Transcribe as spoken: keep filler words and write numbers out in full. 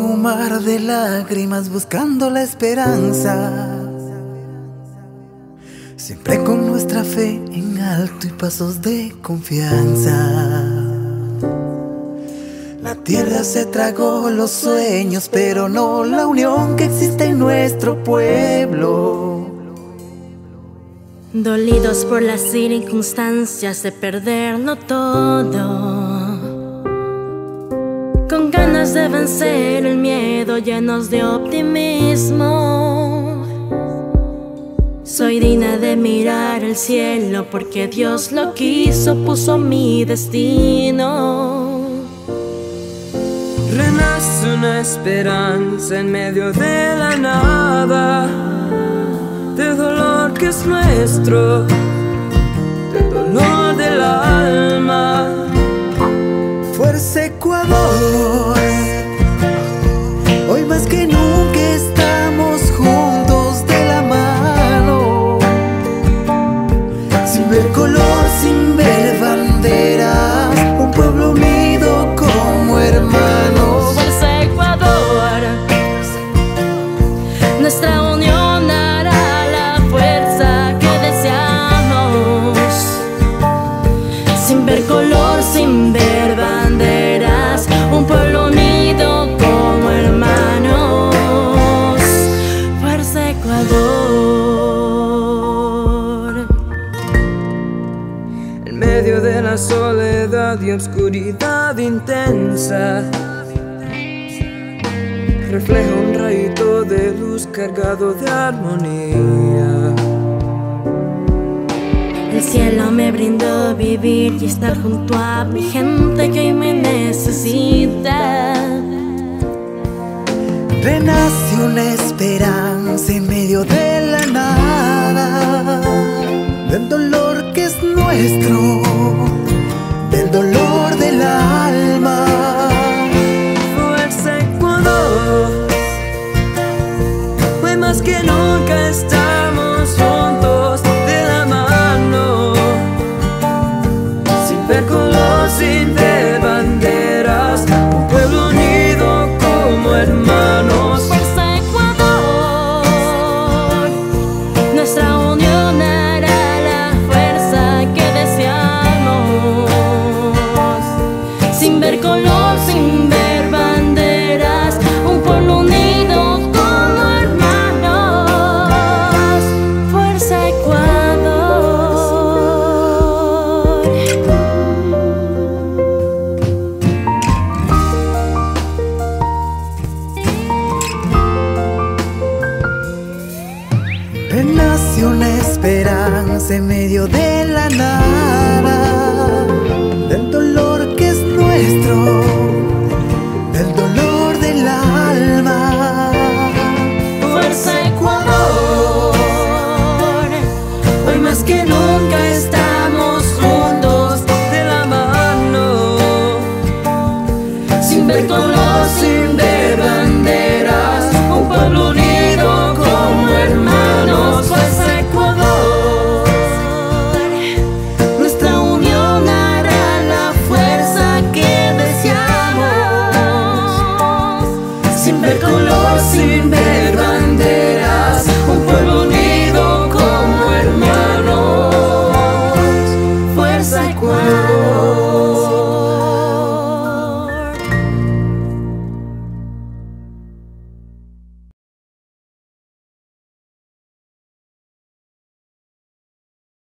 un mar de lágrimas buscando la esperanza, siempre con nuestra fe en alto y pasos de confianza. La tierra se tragó los sueños, pero no la unión que existe en nuestro pueblo. Dolidos por las circunstancias de perderlo todo, con ganas de vencer el miedo, llenos de optimismo. Soy digna de mirar el cielo porque Dios lo quiso, puso mi destino. Renace una esperanza en medio de la nada, de dolor que es nuestro, de dolor del alma. Fuerza Ecuador, hoy más que nunca estamos juntos de la mano, sin ver color, sin ver banderas, un pueblo unido como hermanos. Fuerza Ecuador, nuestra unión hará la fuerza que deseamos, sin ver color, sin ver banderas, un pueblo unido como hermanos. Fuerza Ecuador. En medio de la soledad y oscuridad intensa, refleja un rayito de luz cargado de armonía. El cielo me brindó vivir y estar junto a mi gente que hoy me necesita. Renace una esperanza en medio de la nada, del dolor que es nuestro, del dolor del alma. Fuerza Ecuador, hoy más que nunca estamos juntos de la mano, sin ver color, sin ver banderas, un pueblo unido como hermanos. Fuerza Ecuador, nuestra unión hará la fuerza que deseamos, sin ver color, sin ver banderas, un pueblo unido como hermanos. Fuerza Ecuador. Renace una esperanza en medio de la nada, del dolor que es nuestro,